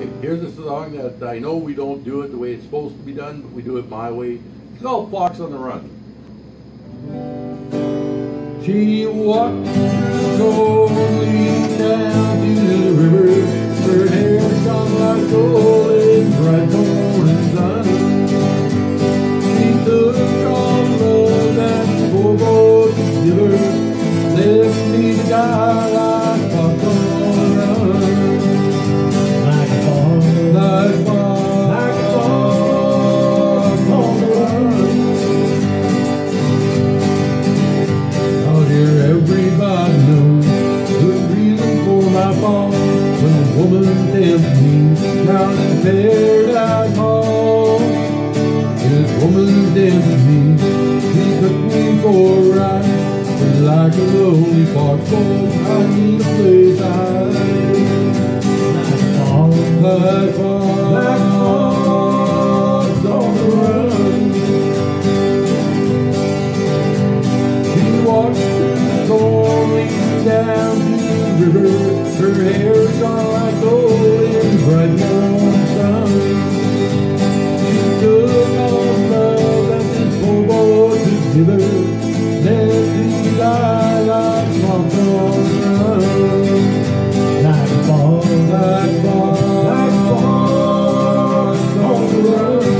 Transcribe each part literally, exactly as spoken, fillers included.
Okay, here's a song that I know we don't do it the way it's supposed to be done, but we do it my way. It's called Fox on the Run. She walked slowly down to the river. Her hair shone like gold in bright morning sun. She took all love that poor boy could give her, left me to die like Fox on the run. Like a fox, like a fox, like a fox on the run. Out here everybody knows the reason for my fall. When a woman tempts me down in Paradise Hall. This woman tempts me, she took me for a ride. But like a lonely fox, I need a place to hide. Like a fox, like a fox, like a fox on the run. She walks through the storm, leads down to the river. Her hair shone like gold in bright morning sun. She took all the love that this poor boy could give her, left me to die like a fox on the run. Like a fox, like a fox, like a fox on the run.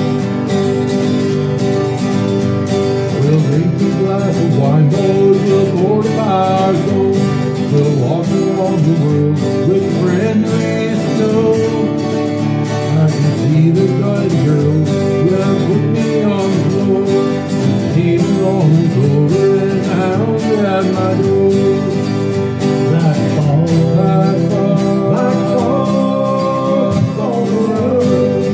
We'll drink a glass of wine, boys, we'll fortify our souls. We'll walk along the world with friends we used to know. I can see the guide girl who have put me on the floor. Came along the clover and hounds at my door. Like a fox, like a fox, like a fox on the run.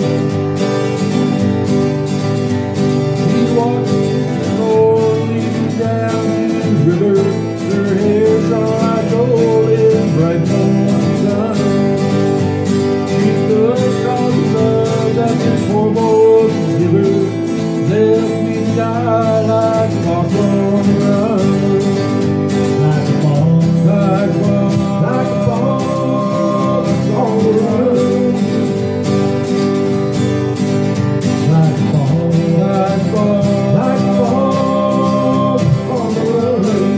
She walks slowly down to the river. Her hair shone like gold in bright morning sun. She took all the love that this poor boy could give her, left me to die like a fox on the run. Like a fox, like a fox, like a fox on the run. Like a fox, like a fox, like a fox on the run.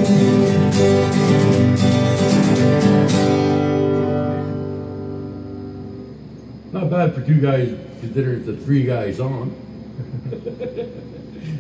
Not bad for two guys, considering it's a three guy song.